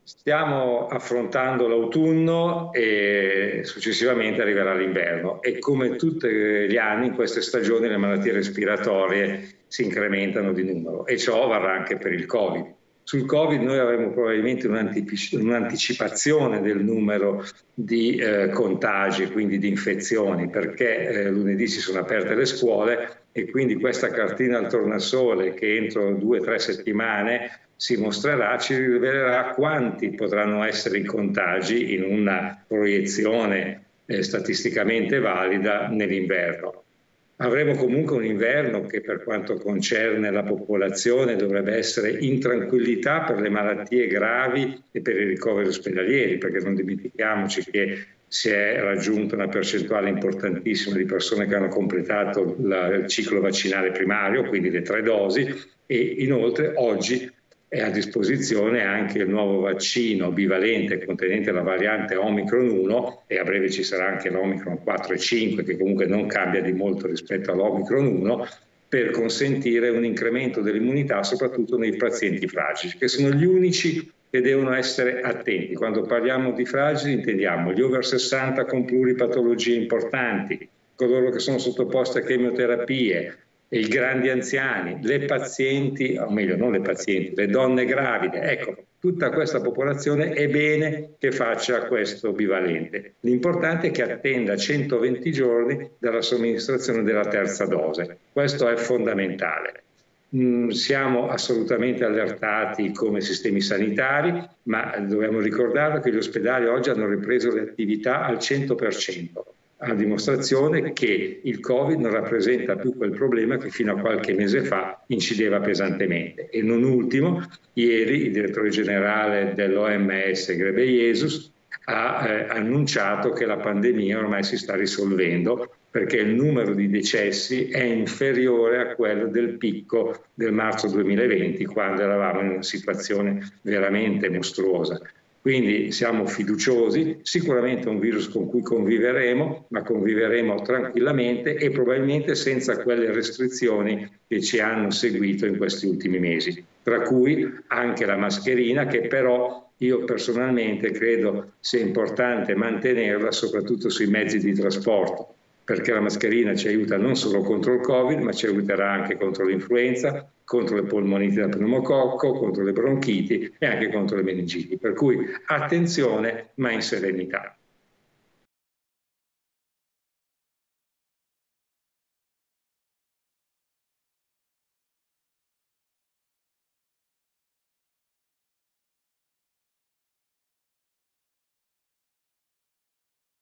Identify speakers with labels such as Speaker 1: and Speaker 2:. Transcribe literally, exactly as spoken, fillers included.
Speaker 1: Stiamo affrontando l'autunno e successivamente arriverà l'inverno e come tutti gli anni in queste stagioni le malattie respiratorie si incrementano di numero e ciò varrà anche per il Covid. Sul Covid noi avremo probabilmente un'anticipazione del numero di eh, contagi, quindi di infezioni, perché eh, lunedì si sono aperte le scuole e quindi questa cartina al tornasole che entro due o tre settimane si mostrerà, ci rivelerà quanti potranno essere i contagi in una proiezione eh, statisticamente valida nell'inverno. Avremo comunque un inverno che per quanto concerne la popolazione dovrebbe essere in tranquillità per le malattie gravi e per i ricoveri ospedalieri, perché non dimentichiamoci che si è raggiunta una percentuale importantissima di persone che hanno completato la, il ciclo vaccinale primario, quindi le tre dosi, e inoltre oggi è a disposizione anche il nuovo vaccino bivalente contenente la variante Omicron uno e a breve ci sarà anche l'Omicron quattro e cinque che comunque non cambia di molto rispetto all'Omicron uno per consentire un incremento dell'immunità soprattutto nei pazienti fragili che sono gli unici che devono essere attenti. Quando parliamo di fragili intendiamo gli over sessanta con pluripatologie importanti, coloro che sono sottoposti a chemioterapie, i grandi anziani, le pazienti, o meglio non le pazienti, le donne gravide. Ecco, tutta questa popolazione è bene che faccia questo bivalente. L'importante è che attenda centoventi giorni dalla somministrazione della terza dose. Questo è fondamentale. Mm, siamo assolutamente allertati come sistemi sanitari, ma dobbiamo ricordare che gli ospedali oggi hanno ripreso le attività al cento per cento. A dimostrazione che il Covid non rappresenta più quel problema che fino a qualche mese fa incideva pesantemente. E non ultimo, ieri il direttore generale dell'O M S Ghebreyesus ha eh, annunciato che la pandemia ormai si sta risolvendo perché il numero di decessi è inferiore a quello del picco del marzo duemilaventi, quando eravamo in una situazione veramente mostruosa. Quindi siamo fiduciosi, sicuramente è un virus con cui conviveremo, ma conviveremo tranquillamente e probabilmente senza quelle restrizioni che ci hanno seguito in questi ultimi mesi, tra cui anche la mascherina, che però io personalmente credo sia importante mantenerla soprattutto sui mezzi di trasporto, perché la mascherina ci aiuta non solo contro il Covid, ma ci aiuterà anche contro l'influenza, contro le polmoniti da pneumococco, contro le bronchiti e anche contro le meningiti. Per cui attenzione, ma in serenità.